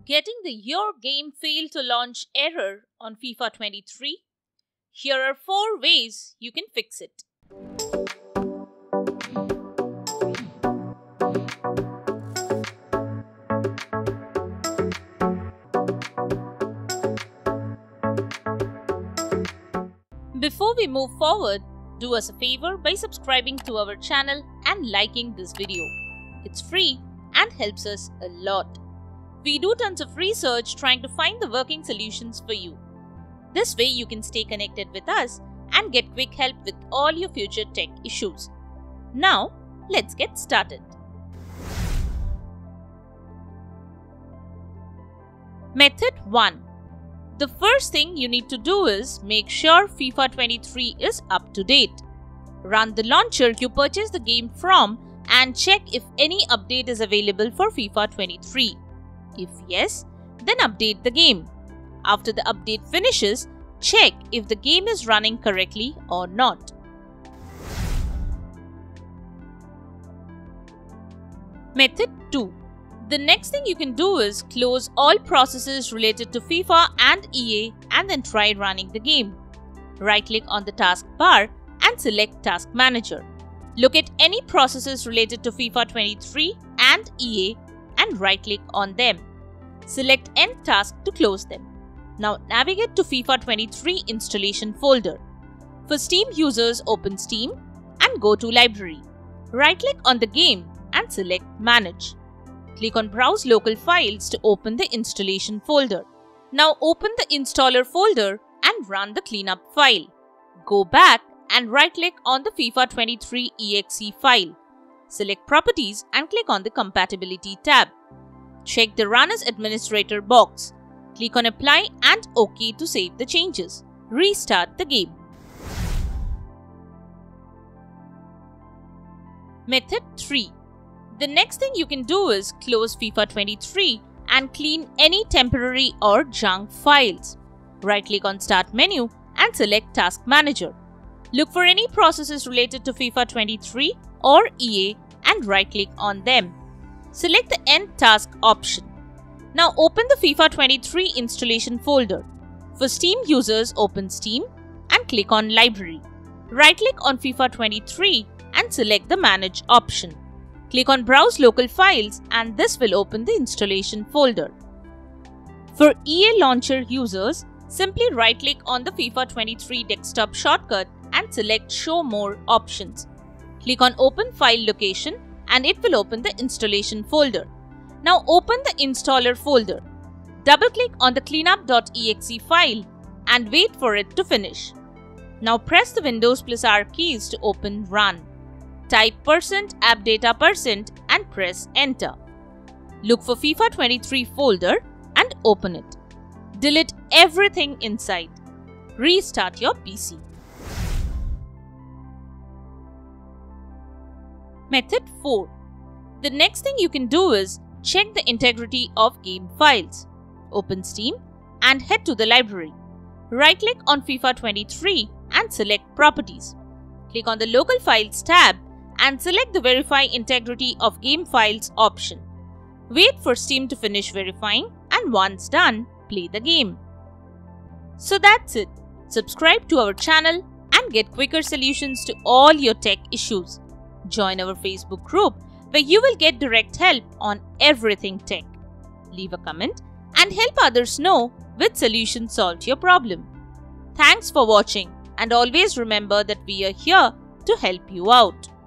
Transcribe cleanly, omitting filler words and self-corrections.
Getting the Your Game Failed to Launch error on FIFA 23? Here are 4 ways you can fix it. Before we move forward, do us a favor by subscribing to our channel and liking this video. It's free and helps us a lot. We do tons of research trying to find the working solutions for you. This way you can stay connected with us and get quick help with all your future tech issues. Now, let's get started. Method 1. The first thing you need to do is make sure FIFA 23 is up to date. Run the launcher you purchased the game from and check if any update is available for FIFA 23. If yes, then update the game. After the update finishes, check if the game is running correctly or not. Method 2. The next thing you can do is close all processes related to FIFA and EA and then try running the game. Right-click on the taskbar and select Task Manager. Look at any processes related to FIFA 23 and EA and right-click on them. Select End Task to close them. Now navigate to FIFA 23 installation folder. For Steam users, open Steam and go to Library. Right-click on the game and select Manage. Click on Browse Local Files to open the installation folder. Now open the installer folder and run the cleanup file. Go back and right-click on the FIFA 23 exe file. Select Properties and click on the Compatibility tab. Check the Run as Administrator box. Click on Apply and OK to save the changes. Restart the game. Method 3. The next thing you can do is close FIFA 23 and clean any temporary or junk files. Right-click on Start menu and select Task Manager. Look for any processes related to FIFA 23 or EA and right-click on them. Select the End Task option. Now open the FIFA 23 installation folder. For Steam users, open Steam and click on Library. Right-click on FIFA 23 and select the Manage option. Click on Browse Local Files and this will open the installation folder. For EA Launcher users, simply right-click on the FIFA 23 desktop shortcut and select Show More options. Click on Open File Location and it will open the installation folder. Now open the installer folder. Double-click on the cleanup.exe file and wait for it to finish. Now press the Windows plus R keys to open Run. Type %appdata% and press Enter. Look for FIFA 23 folder and open it. Delete everything inside. Restart your PC. Method 4. The next thing you can do is check the integrity of game files. Open Steam and head to the library. Right-click on FIFA 23 and select Properties. Click on the Local Files tab and select the Verify Integrity of Game Files option. Wait for Steam to finish verifying and once done, play the game. So that's it. Subscribe to our channel and get quicker solutions to all your tech issues. Join our Facebook group where you will get direct help on everything tech. Leave a comment and help others know which solution solved your problem. Thanks for watching and always remember that we are here to help you out.